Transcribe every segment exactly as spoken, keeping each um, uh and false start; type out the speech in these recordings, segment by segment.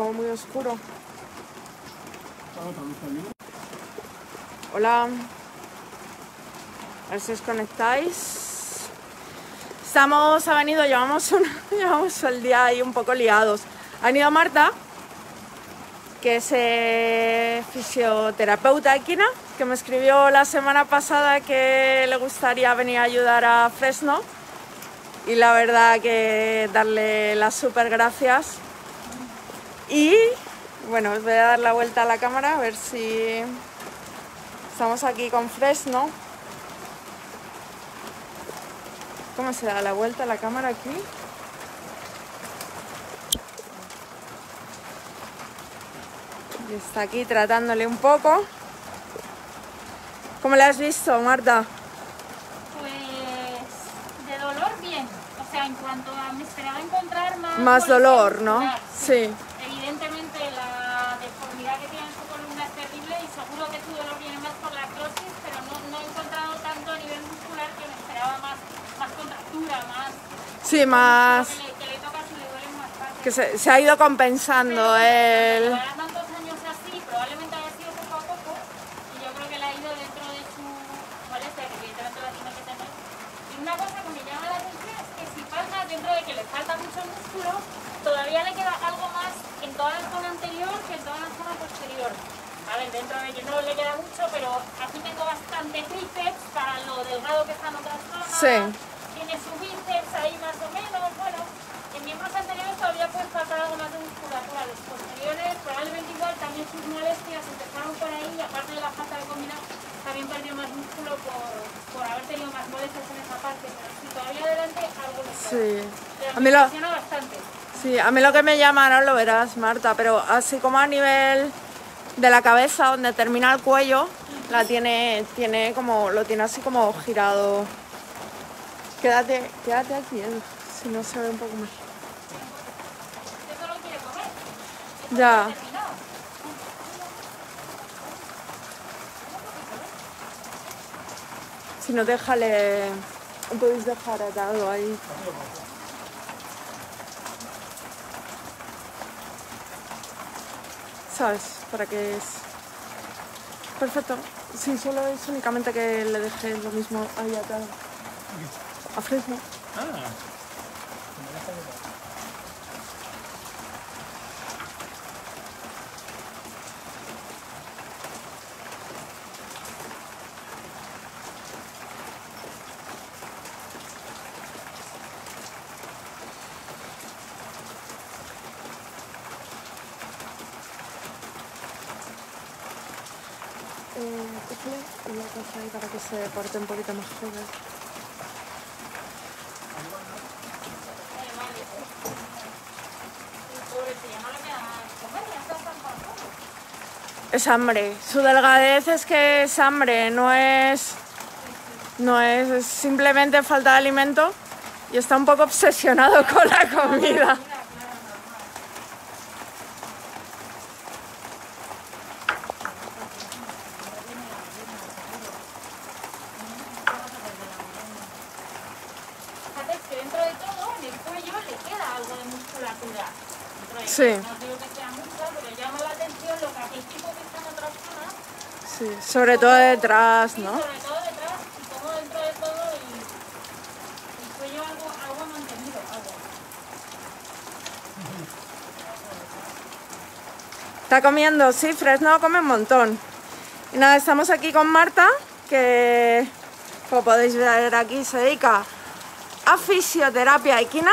como muy oscuro. Hola. A ver si os conectáis. Estamos, ha venido, llevamos, un, llevamos el día ahí un poco liados. Ha venido Marta, que es eh, fisioterapeuta equina, que me escribió la semana pasada que le gustaría venir a ayudar a Fresno. Y la verdad que darle las súper gracias. Y bueno, os voy a dar la vuelta a la cámara a ver si estamos aquí con Fresno. ¿Cómo se da la vuelta a la cámara aquí? Y está aquí tratándole un poco. ¿Cómo le has visto, Marta? Pues de dolor bien. O sea, en cuanto a me esperaba encontrar más... Más dolor, ¿no? Sí. sí. Evidentemente la deformidad que tiene en su columna es terrible y seguro que su dolor viene más por la artrosis, pero no, no he encontrado tanto a nivel muscular que me esperaba más, más contractura, más... Sí, más... Que le, que le toca si le duelen más partes. Que se, se ha ido compensando el... Llevará tantos años así, probablemente haya sido poco a poco y yo creo que le ha ido dentro de su molestia, que evidentemente la tiene que tener. Y una cosa que me llama la atención es que si pasa, dentro de que le falta mucho músculo, todavía le queda algo más en toda la zona anterior que en toda la zona posterior. A ver, dentro de que no le queda mucho, pero aquí tengo bastante tríceps para lo delgado que está en otras zonas. Sí. Tiene su bíceps ahí más o menos, bueno. En miembros anteriores todavía puede faltar algo más de musculatura. Los posteriores probablemente igual también sus molestias empezaron por ahí y aparte de la falta de combinar también perdió más músculo por, por haber tenido más molestias en esa parte. Pero si todavía adelante algo le queda. Sí. Pero A mí lo... funciona bastante. Sí, a mí lo que me llama, ahora lo verás, Marta, pero así como a nivel de la cabeza, donde termina el cuello, la tiene, tiene como, lo tiene así como girado. Quédate, quédate aquí, eh, si no se ve un poco más. ¿Eso lo quiere comer? Ya. Si no, déjale, podéis dejar atado ahí. ¿Sabes? Para que es... Perfecto. Sí, solo es únicamente que le deje lo mismo ahí atado. A Fresno. Ah. Eh, cógele una cosa ahí para que se porte un poquito más joven. Es hambre. Su delgadez es que es hambre, no es... No es, es simplemente falta de alimento y está un poco obsesionado con la comida. Sí. No digo que sea mucho, pero llama la atención lo que aquel tipo que está en otras zonas. Sí, sobre todo detrás, Sí, ¿no? sobre todo detrás y como dentro de todo y el cuello algo, algo mantenido, algo. Está comiendo, sí, Fresno come un montón. Y nada, estamos aquí con Marta, que como podéis ver aquí se dedica a fisioterapia equina.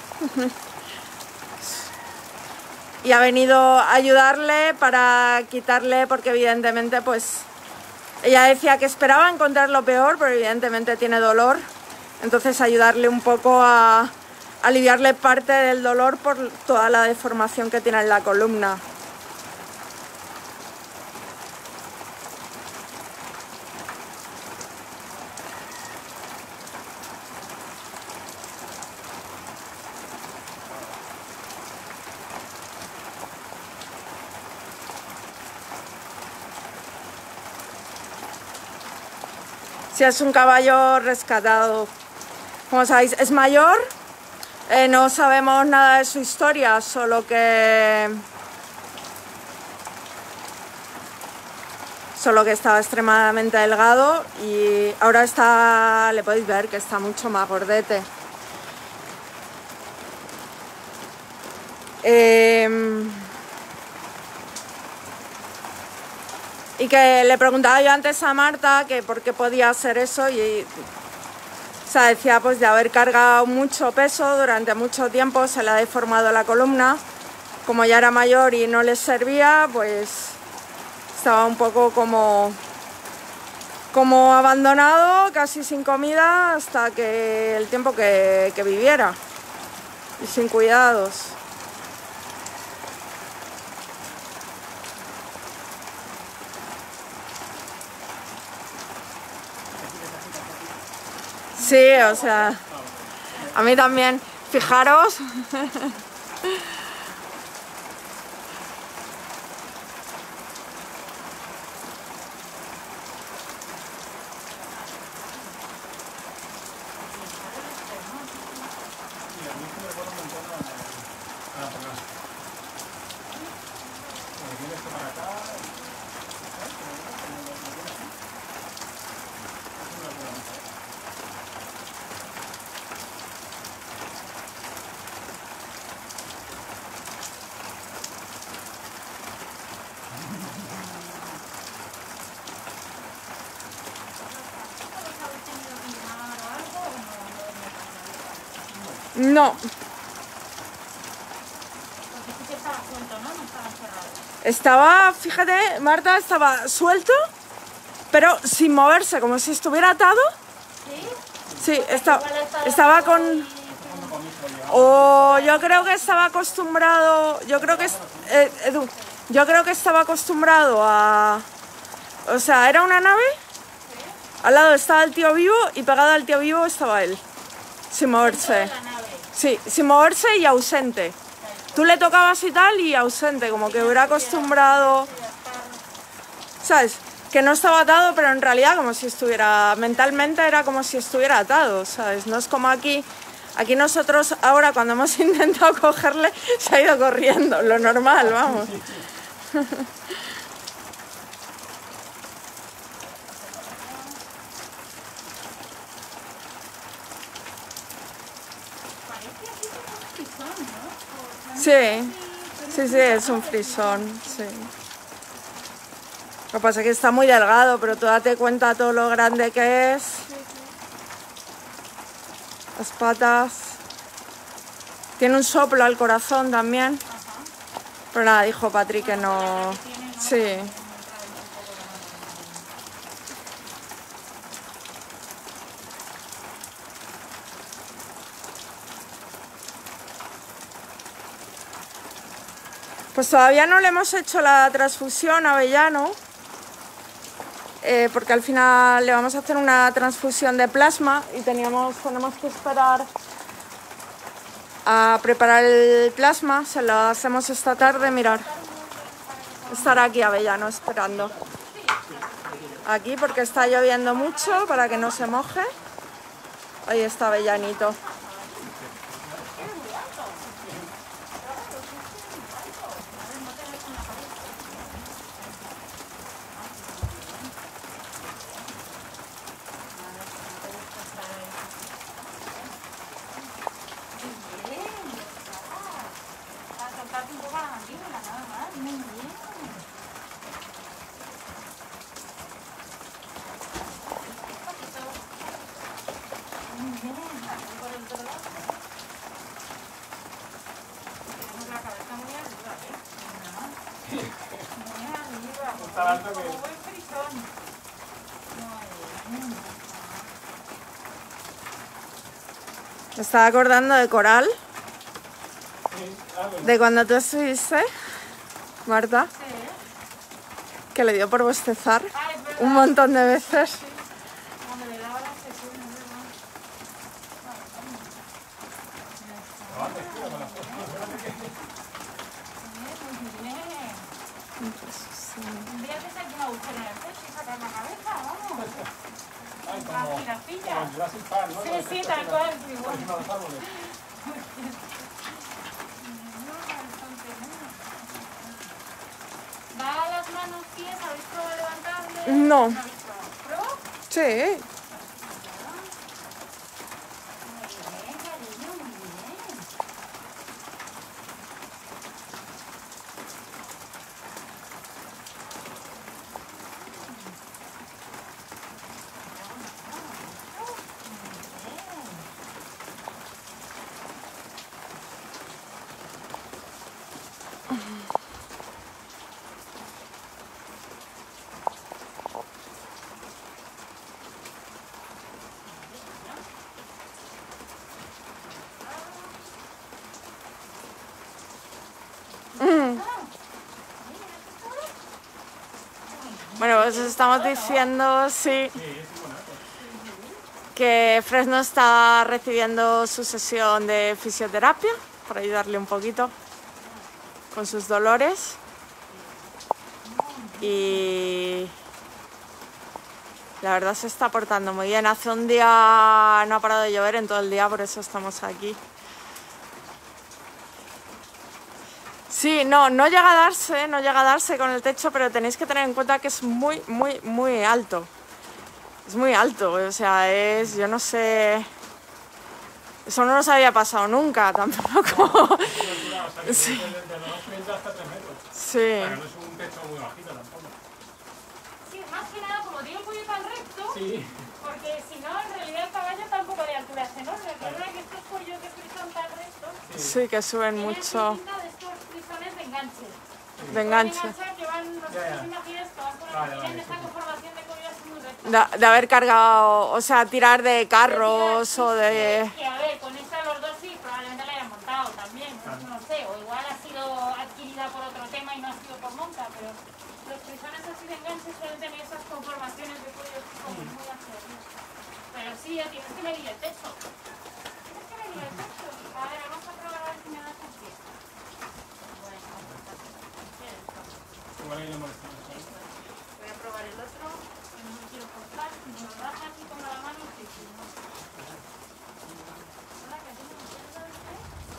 Y ha venido a ayudarle para quitarle, porque evidentemente pues ella decía que esperaba encontrar lo peor, pero evidentemente tiene dolor. Entonces ayudarle un poco a aliviarle parte del dolor por toda la deformación que tiene en la columna. Sí, es un caballo rescatado. Como sabéis, es mayor, eh, no sabemos nada de su historia, solo que solo que estaba extremadamente delgado y ahora está, le podéis ver que está mucho más gordete. Eh, y que le preguntaba yo antes a Marta que por qué podía hacer eso y, o sea, decía pues de haber cargado mucho peso durante mucho tiempo, se le ha deformado la columna, como ya era mayor y no le servía, pues estaba un poco como, como abandonado, casi sin comida hasta que el tiempo que, que viviera y sin cuidados. Sí, o sea, a mí también. Fijaros. No. Porque sí que estaba suelto, ¿no? No estaba cerrado. Estaba, fíjate, Marta, estaba suelto, pero sin moverse, como si estuviera atado. ¿Sí? Sí, esta- Igual estaba estaba con... muy- O yo creo que estaba acostumbrado, yo creo que, es- eh, Edu, yo creo que estaba acostumbrado a... O sea, era una nave, al lado estaba el tío vivo y pegado al tío vivo estaba él, sin moverse. de la nave. Sí, sin moverse y ausente. Tú le tocabas y tal y ausente, como que hubiera acostumbrado, ¿sabes? Que no estaba atado, pero en realidad como si estuviera, mentalmente era como si estuviera atado, ¿sabes? No es como aquí, aquí nosotros ahora cuando hemos intentado cogerle se ha ido corriendo, lo normal, vamos. Parece así como un frisón, ¿no? O sea, Sí, sí, sí, es un frisón, sí. Lo que pasa es que está muy delgado, pero tú date cuenta todo lo grande que es. Las patas. Tiene un soplo al corazón también. Pero nada, dijo Patri que no... Sí. Pues todavía no le hemos hecho la transfusión a Avellano, eh, porque al final le vamos a hacer una transfusión de plasma y teníamos, tenemos que esperar a preparar el plasma. Se lo hacemos esta tarde, mirar. Estará aquí Avellano esperando. Aquí porque está lloviendo mucho para que no se moje. Ahí está Avellanito. un poco a la mandíbula, nada más. Muy bien. Muy bien. Aquí por el otro lado. Tenemos la cabeza muy arriba, ¿eh? Muy arriba. Está alto que- Como buen frisón. Muy bien. Me estaba acordando de Coral, Sí, claro. de cuando tú estuviste, Marta, Sí. que le dio por bostezar Ah, es verdad. un montón de veces. Cuando le daba las sesiones, es verdad. Muy bien. Un día te saqué un agujero en el pecho y sacas la cabeza, vamos. Ay, La como, jirafilla. como el Jurassic Park, ¿no? Sí, Los sí, que tal están cual, igual. encima de los árboles. Da las manos. manos, pies, ¿habéis probado levantarle? No. ¿No habéis probado? ¿Probó? Sí. Muy bien, cariño, muy bien. Bueno, pues estamos diciendo, sí, que Fresno está recibiendo su sesión de fisioterapia para ayudarle un poquito con sus dolores. Y la verdad se está portando muy bien. Hace un día no ha parado de llover en todo el día, por eso estamos aquí. Sí, no, no llega a darse, no llega a darse con el techo, pero tenéis que tener en cuenta que es muy, muy, muy alto. Es muy alto, o sea, es, yo no sé... Eso no nos había pasado nunca, tampoco. Sí. Desde los treinta hasta tres metros. Sí. Pero no es un techo muy bajito tampoco. Sí, más que nada, como tiene el cuello tan recto, Sí. porque si no, en realidad el caballo tampoco de altura es enorme. El problema es que estos cuellos de frisón tan rectos Sí, que suben tienen mucho pinta de estos frisones de enganche. de enganche. Enganchar que van, no sé Ya, si ya. os imagináis que van por el Vale, tienen vale, esta sí. conformación de cuello así muy recta. De, de haber cargado, o sea, tirar de carros o de... Que a ver, con esta los dos sí, probablemente la hayan montado también, no, no sé, o igual ha sido adquirida por otro tema y no ha sido por monta, pero los frisones así de enganche suelen tener esas conformaciones de cuello así como muy ágiles. Pero sí, ya tienes que medir el techo. Tienes que medir el techo. A ver, vamos a probar a ver si me das un pie. Bueno, Igual ahí no molestamos. voy a probar el otro, que no me quiero cortar, si me lo baja así con la mano, sí, sí, no. Hola, que tengo un dedo de este.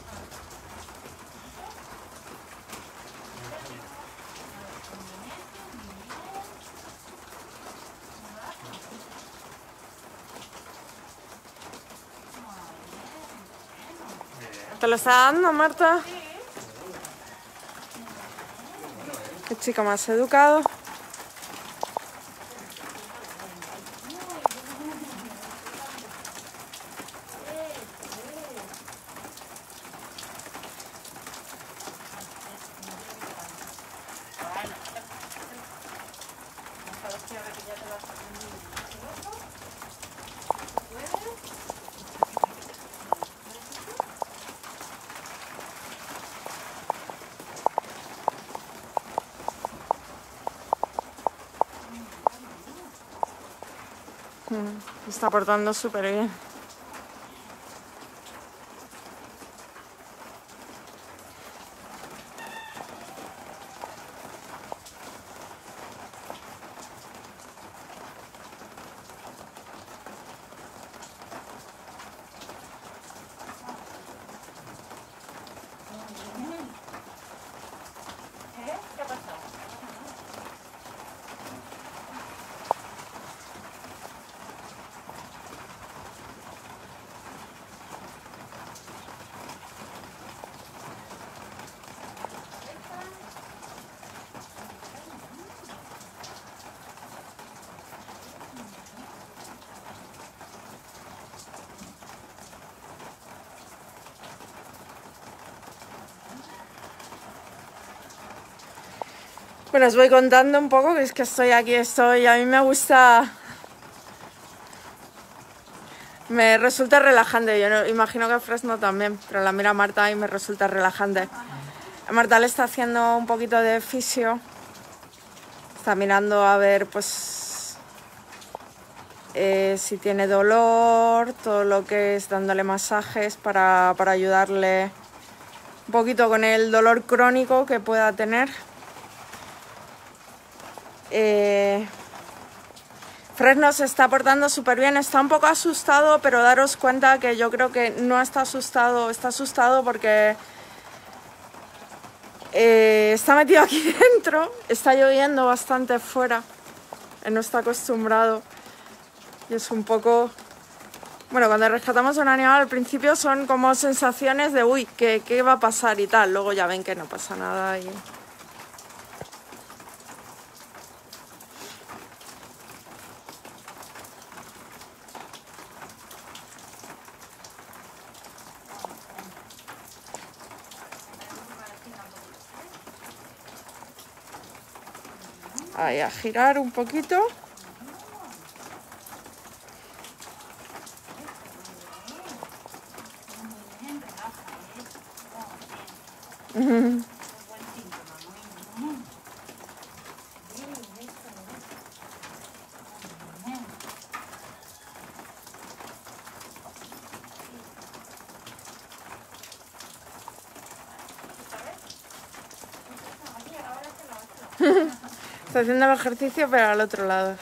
¿Te lo está dando, Marta? Qué chico más educado. Se está portando súper bien. ¿Eh? ¿Qué ha pasado? Bueno, os voy contando un poco, que es que estoy aquí, estoy, a mí me gusta, me resulta relajante, yo no, imagino que a Fresno también, pero la mira Marta y me resulta relajante. A Marta le está haciendo un poquito de fisio, está mirando a ver pues eh, si tiene dolor, todo lo que es dándole masajes para, para ayudarle un poquito con el dolor crónico que pueda tener. Eh, Fresno se está portando súper bien, está un poco asustado, pero daros cuenta que yo creo que no está asustado, está asustado porque eh, está metido aquí dentro, está lloviendo bastante fuera, él no está acostumbrado y es un poco... Bueno, cuando rescatamos a un animal al principio son como sensaciones de uy, ¿qué, qué va a pasar y tal? Luego ya ven que no pasa nada y... Ahí, a girar un poquito. Uh-huh. Está haciendo el ejercicio pero al otro lado.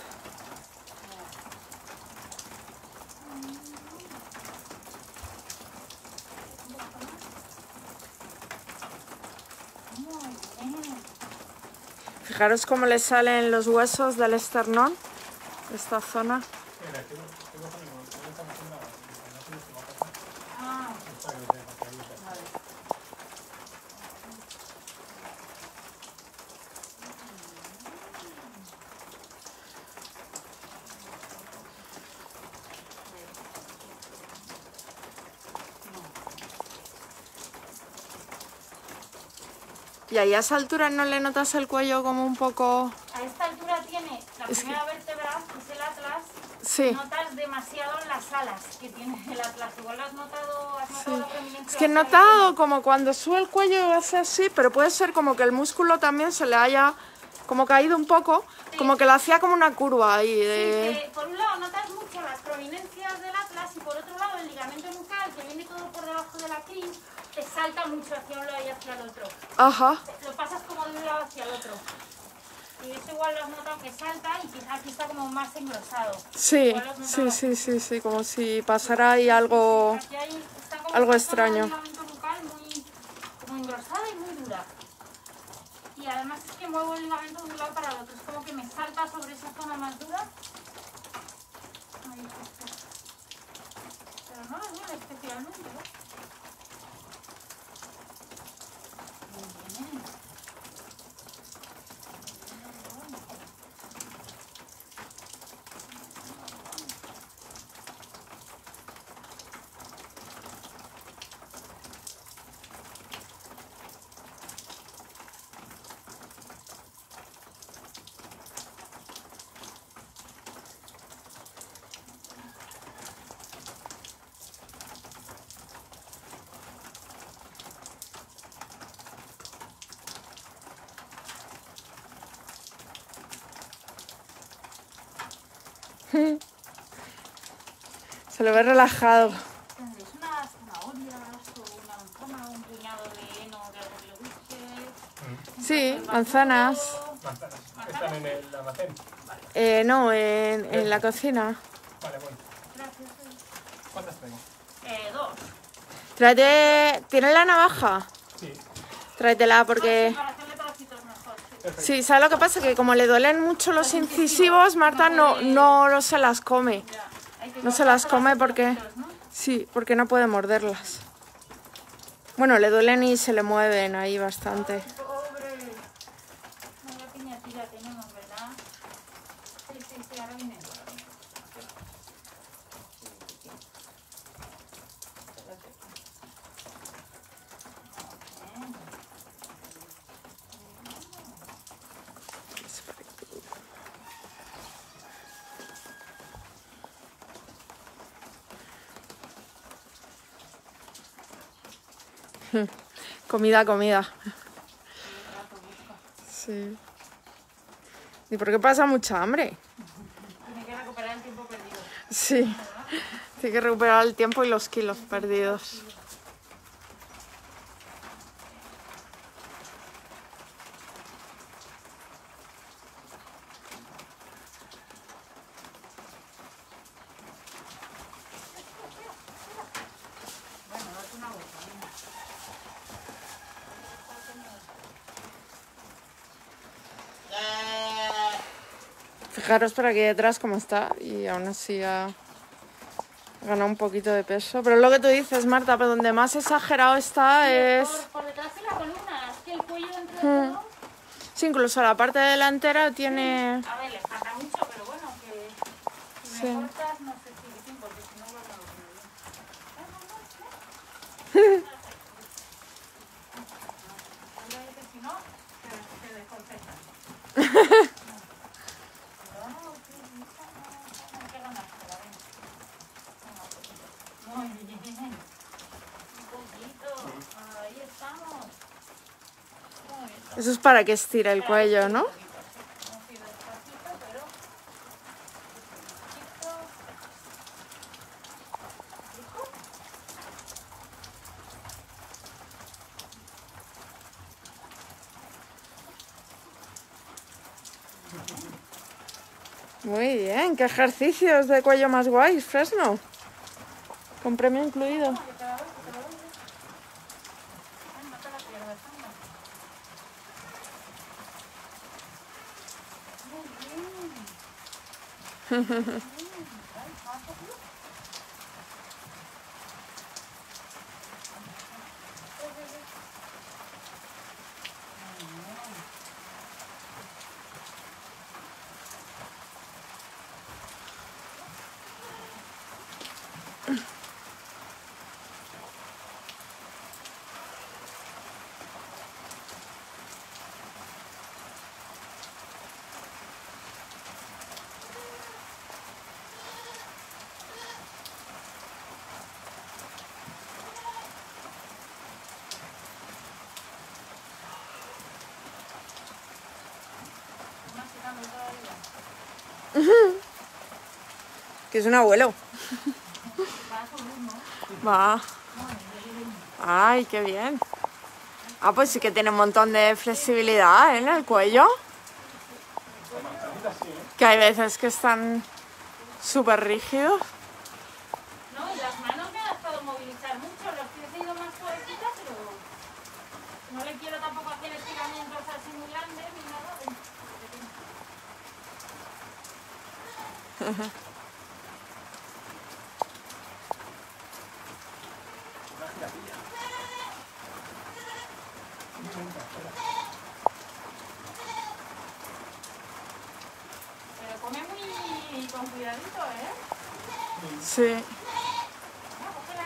Fijaros cómo le salen los huesos del esternón, de esta zona. ¿Y ahí a esa altura no le notas el cuello como un poco...? A esta altura tiene la Es primera vértebra, que es el atlas. Sí. Notas demasiado en las alas que tiene el atlas. Igual lo has notado, has notado Sí. la prominencia Es que he hacia el notado cuello. como cuando sube el cuello hace así, pero puede ser como que el músculo también se le haya como caído un poco, Sí. como que le hacía como una curva ahí Sí, de... que por un lado notas mucho las prominencias del atlas y por otro lado el ligamento nucal que viene todo por debajo de la crin te salta mucho hacia un lado y hacia el otro. Ajá. Lo pasas como de un lado hacia el otro. Y eso igual lo has notado que salta y quizás aquí está como más engrosado. Sí, Igual lo has sí, notado. sí, sí, sí, como si pasara ahí algo... Aquí hay, está como algo esta zona del extraño. ligamento nucal muy como engrosada y muy dura. Y además es que muevo el ligamento de un lado para el otro. Es como que me salta sobre esa zona más dura. Ahí está. Pero no lo duele especialmente, ¿no? Muy bien. Se lo ve relajado. ¿Tendréis una zanahoria o una manzana o un puñado de heno de algo que le guste? Sí, manzanas. Manzanas. Están en el almacén. Eh, no, en, en la cocina. Vale, voy. Gracias. ¿Cuántas traigo? Eh, dos. Tráete... ¿Tienes la navaja? Sí. Tráetela porque... Para hacerle trocitos mejor. Sí. Perfecto. Sí, ¿sabes lo que pasa? Que como le duelen mucho los incisivos, Marta no, no se las come. Ya. Hay que No se las cortarlas come en porque... trocitos, ¿no? Sí, porque no puede morderlas. Bueno, le duelen y se le mueven ahí bastante. Pobre. Vaya piñatilla tenemos, ¿verdad? Sí, sí, sí, ahora viene. Comida, comida. Sí. ¿Y por qué pasa mucha hambre? Tiene que recuperar el tiempo perdido. Sí. Tiene que recuperar el tiempo y los kilos perdidos. Bueno, date una vuelta, venga. Fijaros por aquí detrás cómo está y aún así ha ganado un poquito de peso. Pero es lo que tú dices, Marta, pero donde más exagerado está es... Por, por detrás de la columna, es que el cuello dentro de Mm. todo... Sí, incluso la parte delantera tiene... A ver, le falta mucho, pero bueno, que si me Sí. cortas no sé si sí, porque si no va a quedar bien. Que si no, se, se desconcentra. Muy bien. Un poquito. Ahí estamos. Muy bien. Eso es para que estire el cuello, ¿no? Así despacito, pero despacito. Muy bien, qué ejercicios de cuello más guays, Fresno. Con premio incluido. Que te la doy, que te la doy. Ay, no te la pierdas, anda. Muy bien. Ay, más poquito. Más tirando todavía. Que es un abuelo. Va a subir, ¿no? Va. Ay, qué bien. Ah, pues sí que tiene un montón de flexibilidad, ¿eh? En el cuello. Que hay veces que están súper rígidos. No, y las manos me han estado movilizar mucho. Los pies he ido más suavecitas, pero no le quiero tampoco hacer estiramientos así muy grandes ni nada. Pero come muy con cuidadito, ¿eh? Sí. Mira, cógela.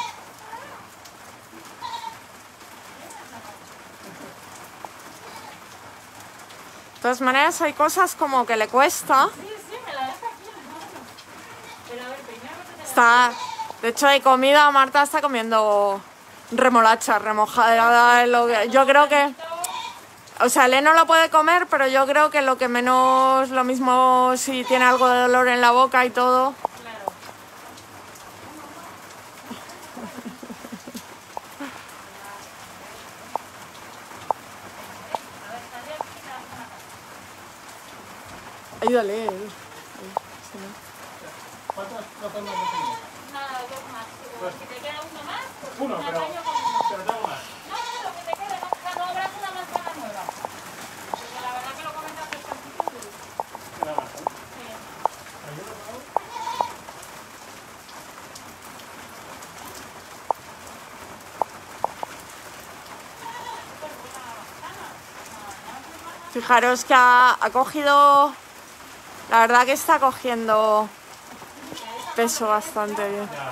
De todas maneras, hay cosas como que le cuesta. Sí, sí, me la deja aquí en la mano. Pero a ver, primero que te la... Está... De hecho, hay comida. Marta está comiendo remolacha remojada. Lo que... Yo creo que... O sea, Ele no lo puede comer, pero yo creo que lo que menos... Lo mismo si tiene algo de dolor en la boca y todo. Claro. A ver, sale aquí la zona. Ayúdale. ¿Cuántos trozos más tenemos? Nada, dos más. Pues- Si te queda uno más, pues Uno, un pero, apaño con uno. pero tengo más. No, no, lo que te quede, no, o sea, no habrás una manzana nueva. Porque la verdad que lo comentas despacito y... Nada más, ¿no? Sí. ¿Ayuda, por favor? Fijaros que ha, ha cogido... La verdad que está cogiendo peso bastante bien. Ya.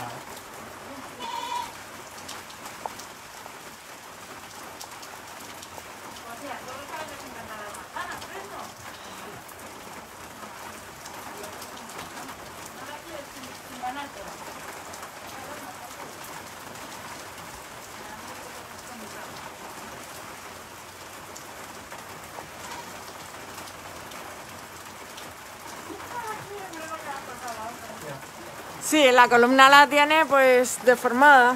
O sea, solo sabes desencantar las manzanas, Fresno. No la quieres sin, sin ganártela. Sí, la columna la tiene pues deformada.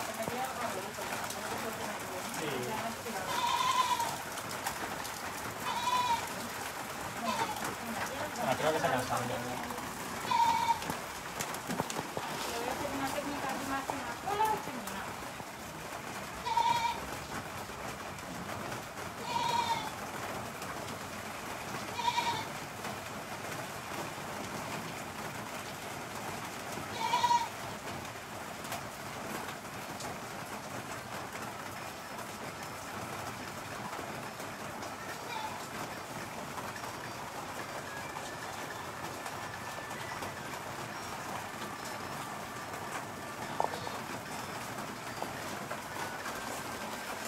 Ah, creo que se ha cansado ya. Le voy a hacer una técnica así más en la cola y terminamos.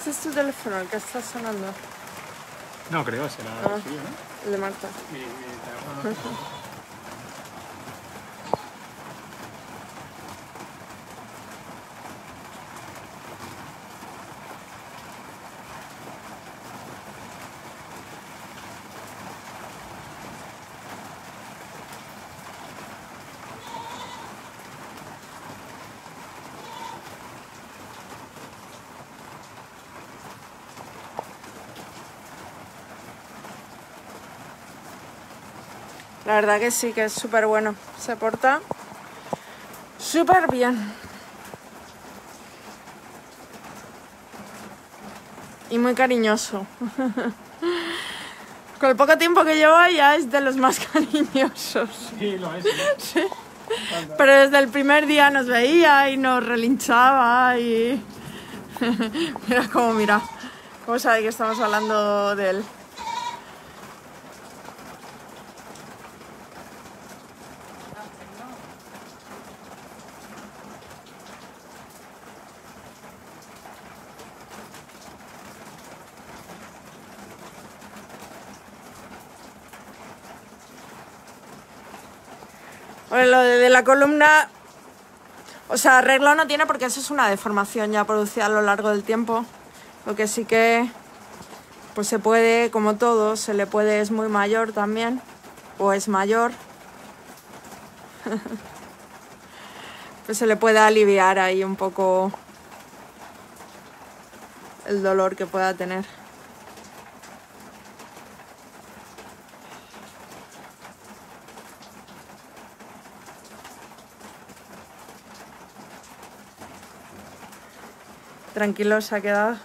Este es tu teléfono, el que está sonando. No, creo, será Ah. el suyo, ¿no? El de Marta. Mi, mi teléfono no. La verdad que sí, que es súper bueno. Se porta súper bien. Y muy cariñoso. Con el poco tiempo que lleva ya es de los más cariñosos. Sí, lo es. ¿no? Sí. Pero desde el primer día nos veía y nos relinchaba y... Mira cómo mira. Cómo sabe que estamos hablando de él. Bueno, lo de, de la columna, o sea, arreglo no tiene porque eso es una deformación ya producida a lo largo del tiempo. Lo que sí que, pues se puede, como todo, se le puede, es muy mayor también, o es mayor, pues se le puede aliviar ahí un poco el dolor que pueda tener. Tranquilo se ha quedado.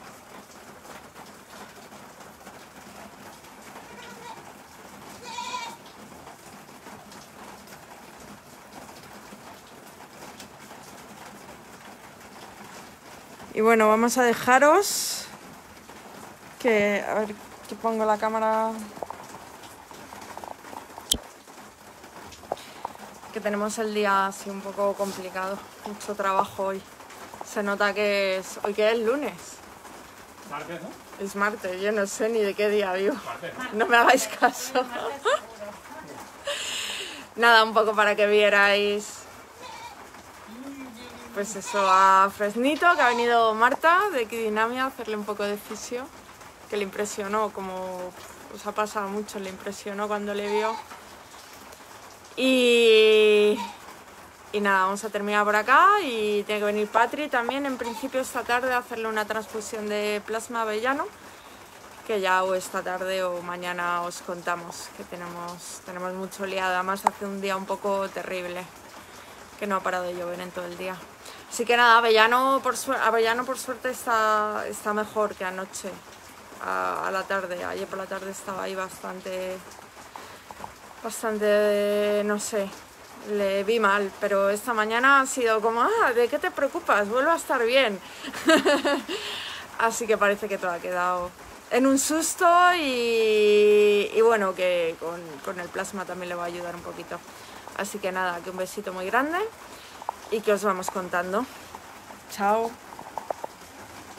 Y bueno, vamos a dejaros que, a ver, que pongo la cámara, que tenemos el día así un poco complicado, mucho trabajo hoy. Se nota que es, hoy que es lunes, Martes, ¿no? es martes, yo no sé ni de qué día vivo, Martes. no me hagáis caso. Nada, un poco para que vierais, pues eso, a Fresnito, que ha venido Marta de Equidinamia a hacerle un poco de fisio, que le impresionó, como os ha pasado mucho, le impresionó cuando le vio. Y, y nada, vamos a terminar por acá y tiene que venir Patri también en principio esta tarde a hacerle una transfusión de plasma avellano, que ya o esta tarde o mañana os contamos, que tenemos, tenemos mucho liado, además hace un día un poco terrible, que no ha parado de llover en todo el día. Así que nada, Avellano por, su Avellano por suerte está, está mejor que anoche, a, a la tarde. Ayer por la tarde estaba ahí bastante, bastante, no sé, le vi mal. Pero esta mañana ha sido como, ah, ¿de qué te preocupas? Vuelvo a estar bien. Así que parece que todo ha quedado en un susto y, y bueno, que con, con el plasma también le va a ayudar un poquito. Así que nada, que un besito muy grande y que os vamos contando. Chao.